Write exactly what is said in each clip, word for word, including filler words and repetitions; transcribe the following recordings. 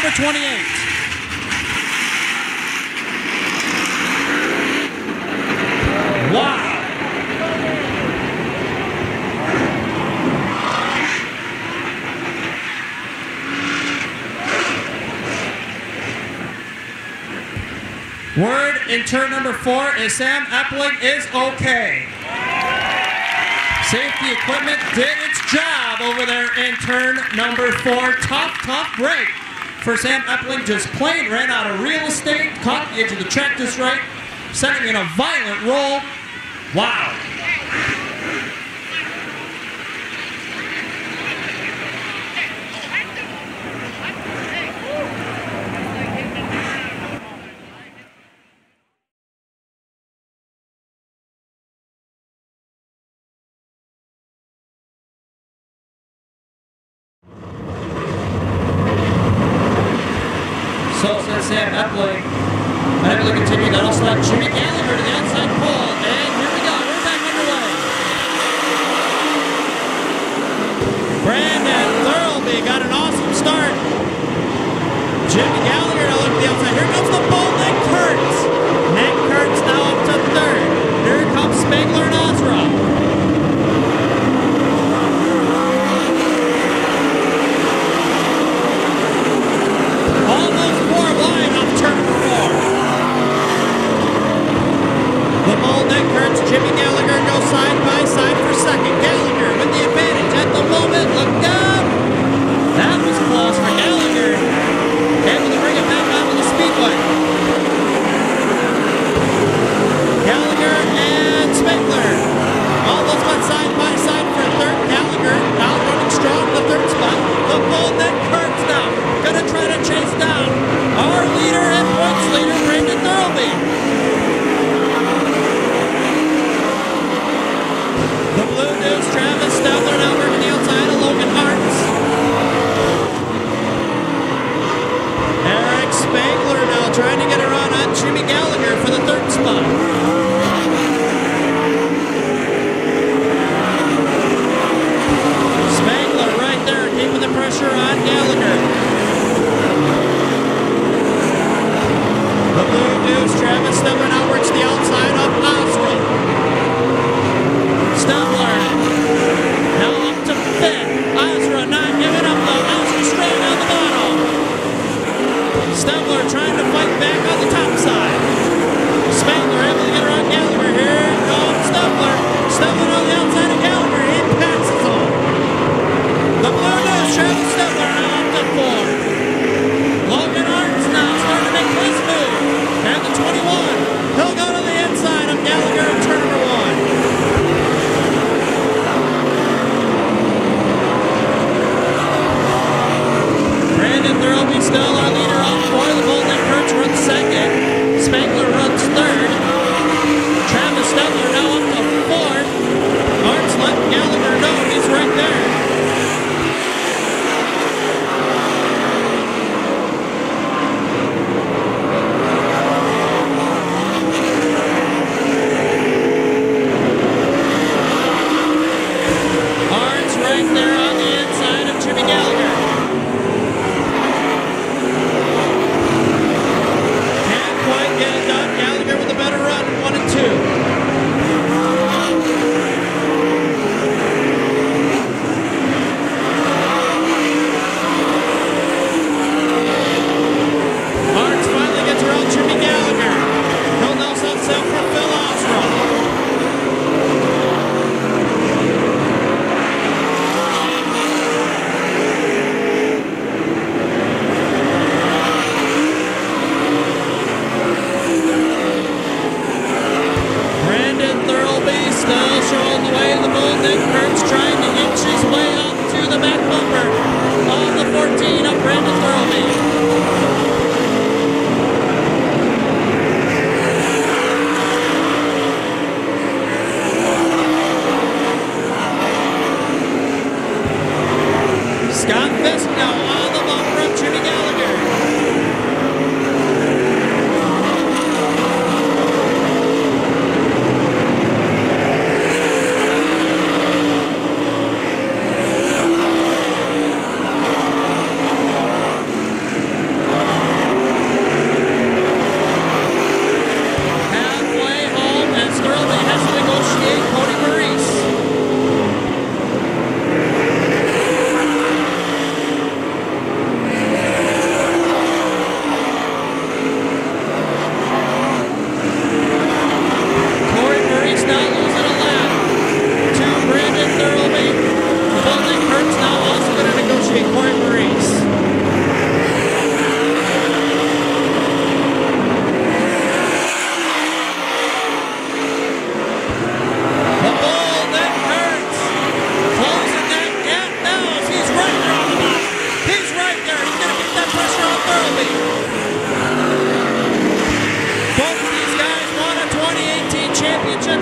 number twenty-eight. Wow. Word in turn number four is Sam Epling is okay. Safety equipment did its job over there in turn number four. Tough, tough break for Sam Epling. Just plain ran out of real estate, caught the edge of the track just right, setting in a violent roll. Wow. So says Sam Epling. Unable to continue. That'll slide Jimmy Gallagher to the outside pole. And here we go. We're back underway. Brandon Thurlby got an awesome start. Jimmy Gallagher now look at the outside. Here comes the bull, Nick Kurtz. Nick Kurtz now up to third. Here comes Spangler and Ozra. Almost four wide off turn number four. The bull, Nick Kurtz, Jimmy Gallagher go side by side for second. Gallagher with the advantage at the moment. Look up. That was close for Gallagher. Able to bring it back onto the speedway. Gallagher and Spangler. Almost went side by side for third. Gallagher now running strong in the third spot. The bull, Nick Kurtz now gonna try to chase down our leader and points leader, Brandon Thurlby. The Blue News, Travis Stabler now working the outside of Logan Arts. Eric Spangler now trying to get a run on Jimmy Gallagher for the third spot. Spangler right there keeping the pressure on Gallagher. The Blue News, Travis Stabler now works the outside of Oswald. Stabler now up to fifth. Osra not giving up though. Osra straight down the bottom. Stabler trying to fight back on the top side. Spangler able to get around Gallagher. Here comes Stabler. Stabler on the outside of Gallagher. He passes on. The Blue News, Travis Stabler now up to four. Logan Arts now starting to make this move. And the twenty-one. He'll go to the inside of Gallagher in turn number one. Brandon Thurlby still our leader off four. The bull, Nick Kurtz runs second. Spangler runs third. Travis Stabler now up to fourth. Arts let Gallagher know he's right there.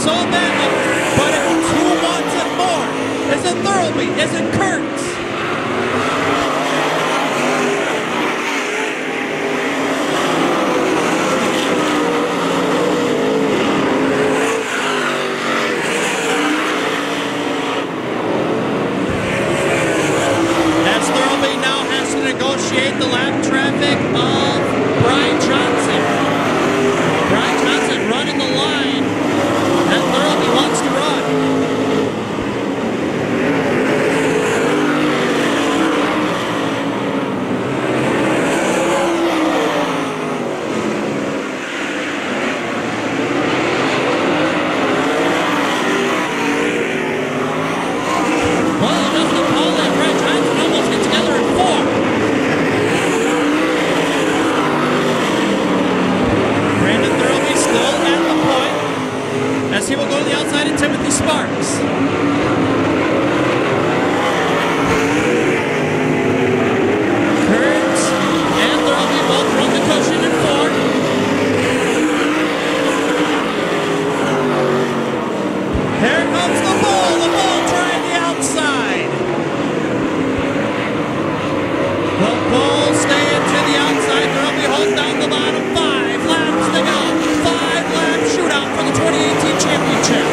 so badly, but it's who wants it more? Is it Thurlby? Is it Kurtz? As Thurlby now has to negotiate the lap traffic of Brian Johnson. Brian Johnson running the line that Thurlby wants to run. Well, Justin Paul and Brian Johnson almost get together in four. Brandon Thurlby still at the point as he will go to the outside of Timothy Sparks. Kurtz and Thurlby both run the cushion in four. Here comes the bull. The bull trying the outside. The bull staying to the outside. Thurlby holds down the bottom. Five laps to go. Five lap shootout for the twenty eighteen championship.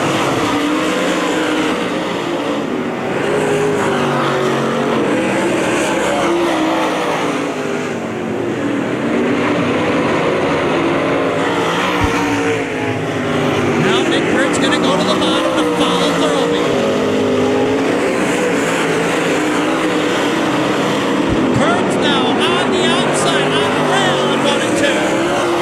Now Nick Kurtz going to go to the bottom to follow Thurlby. Kurtz now on the outside, on the rail in one and two.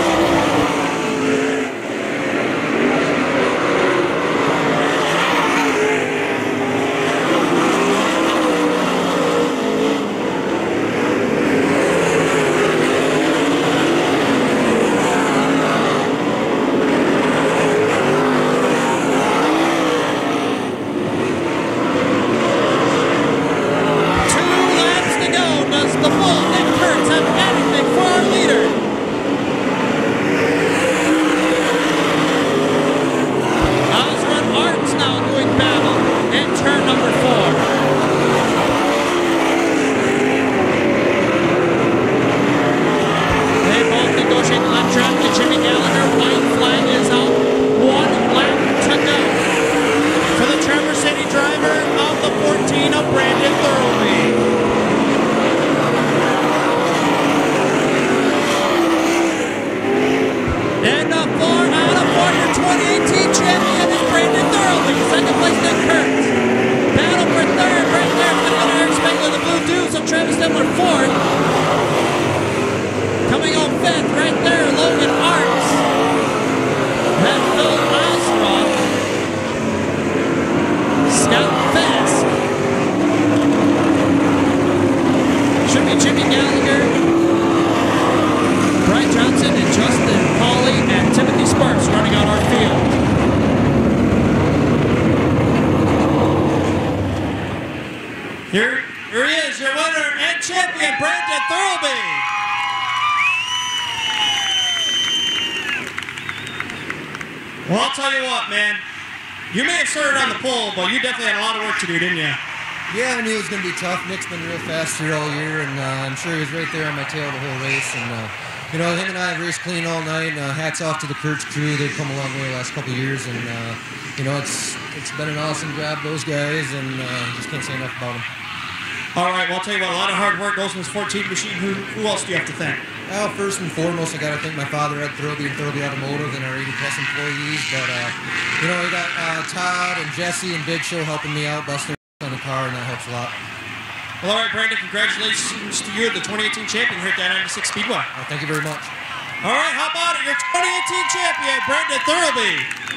Two laps to go. Does the bull Nick Kurtz have anything for our leader? Osrun Arts now doing battle in turn number four. They both negotiate the lap traffic. Jimmy Gallagher, white flag is out. One lap to go for the Traverse City driver of the fourteen of Brandon Thurlby. And a four out of four, your twenty eighteen champion is Brandon Thurlby. Second place, Nick Kurtz. Battle for third right there. It's going to go to Eric Spengler, the Blue Deuce of Travis Stemler fourth. Coming on fifth right there, Logan Arts. Then Phil Osroff. Scott Fisk. Should be Jimmy Gallagher, Brian Johnson, and Justin Pauley and Timothy Sparks running on our field. Here, here he is, your winner and champion, Brandon Thurlby. Well, I'll tell you what, man. You may have started on the pole, but you definitely had a lot of work to do, didn't you? Yeah, I knew it was going to be tough. Nick's been real fast here all year, and uh, I'm sure he was right there on my tail the whole race. And uh, you know, him and I have raced clean all night. Uh, hats off to the Kurtz crew; they've come a long way the last couple of years, and uh, you know, it's it's been an awesome job, those guys, and uh, just can't say enough about them. All right, well, I'll tell you what, a lot of hard work goes in this fourteen machine. Who, who else do you have to thank? Well, first and foremost, I got to thank my father, Ed Thurlby, and Thurlby Automotive, and our eighty plus employees. But uh, you know, we got uh, Todd and Jesse and Big Show helping me out, busting on the car, and that helps a lot. Well, all right, Brandon, congratulations to you, the twenty eighteen champion here at the I ninety-six Speedway. Uh, thank you very much. All right, how about it? Your twenty eighteen champion, Brandon Thurlby.